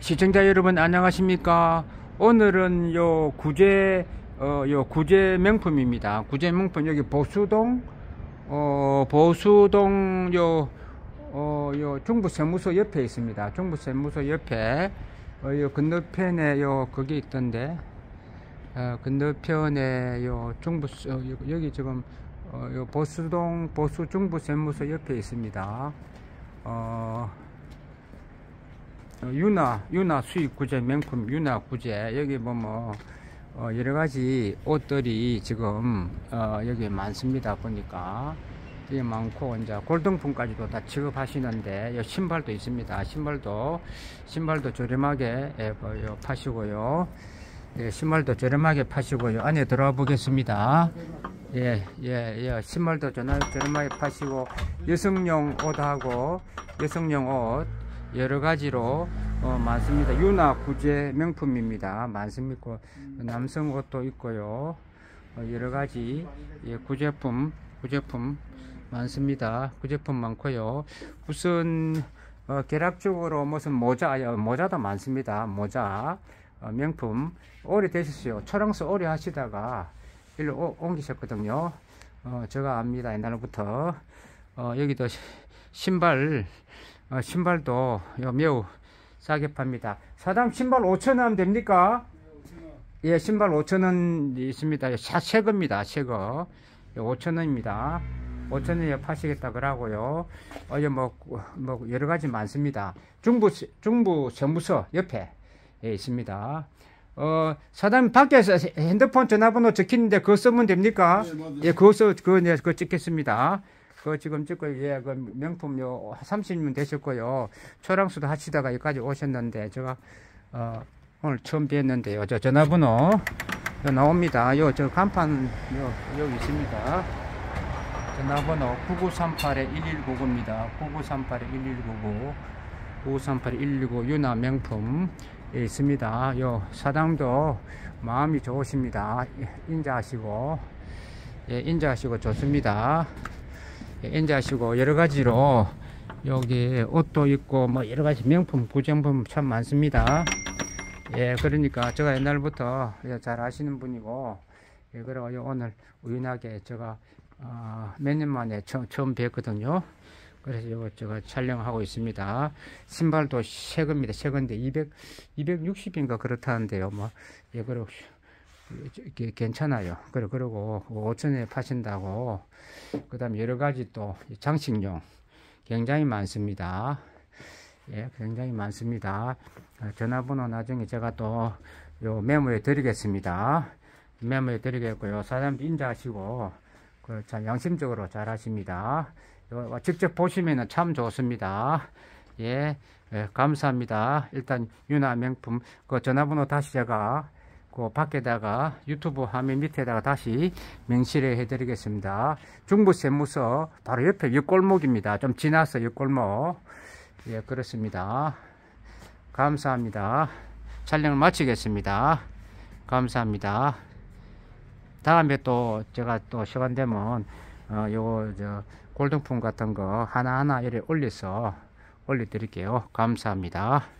시청자 여러분 안녕하십니까. 오늘은 요 구제 명품입니다. 구제 명품 여기 보수동 요 중부세무서 옆에 있습니다. 중부세무서 옆에 요 건너편에 거기 있던데 건너편에 여기 지금 요 보수동 중부세무서 옆에 있습니다. 유나 수입 구제 명품 유나 구제 여기 여러가지 옷들이 지금 여기 많습니다. 보니까 이게 많고 이제 골동품까지도 다 취급하시는데 신발도 있습니다. 신발도 저렴하게 파시고요. 예, 신발도 저렴하게 파시고요. 안에 들어가 보겠습니다. 신발도 저렴하게 파시고 여성용 옷하고 여성용 옷 여러가지로 많습니다. 유나 구제 명품입니다. 많습니다. 남성 옷도 있고요. 여러가지 구제품 많습니다. 구제품 많고요. 우선 계략적으로 무슨 모자도 많습니다. 모자 명품 오래되셨어요. 초랑서 오래 하시다가 일로 옮기셨거든요. 제가 압니다. 옛날부터 여기도 신발도 매우 싸게 팝니다. 사장 신발 5,000원 됩니까? 예, 신발 5,000원 있습니다. 새거입니다. 새거 5,000원입니다. 5,000원에 파시겠다 그러고요. 여러가지 많습니다. 중부 세무서 옆에 있습니다. 사장님 밖에서 핸드폰 전화번호 적히는데 그거 쓰면 됩니까? 네, 그거 찍겠습니다. 그거 지금 찍고, 그 명품 30년 되셨고요. 초랑수도 하시다가 여기까지 오셨는데, 제가, 오늘 처음 뵀는데요. 저 전화번호, 나옵니다. 저 간판, 여기 있습니다. 전화번호 9938-1199입니다. 9938-1199 유나 명품 있습니다. 사장도 마음이 좋으십니다. 인자하시고 좋습니다. 인자하시고 여러가지로 여기 옷도 있고 여러가지 명품 구정품 참 많습니다. 그러니까 제가 옛날부터 잘 아시는 분이고 그리고 오늘 우연하게 제가 몇 년 만에 처음 뵀거든요. 그래서 제가 촬영하고 있습니다. 신발도 새겁니다. 새건데 260인가 그렇다는데요. 그리고 괜찮아요. 그리고 5,000원에 파신다고. 그 다음에 여러가지 또 장식용 굉장히 많습니다. 굉장히 많습니다. 전화번호 나중에 제가 또 메모해 드리겠습니다. 메모해 드리겠고요. 사장님도 인자하시고 참 양심적으로 잘 하십니다. 직접 보시면 참 좋습니다. 감사합니다. 일단 유나 명품 전화번호 다시 제가 밖에다가 유튜브 화면 밑에다가 다시 명시를 해드리겠습니다. 중부세무서 바로 옆에 옆골목입니다. 좀 지나서 옆골목. 그렇습니다. 감사합니다. 촬영을 마치겠습니다. 감사합니다. 다음에 또 제가 또 시간 되면 골동품 같은 거 하나하나 이렇게 올려드릴게요. 감사합니다.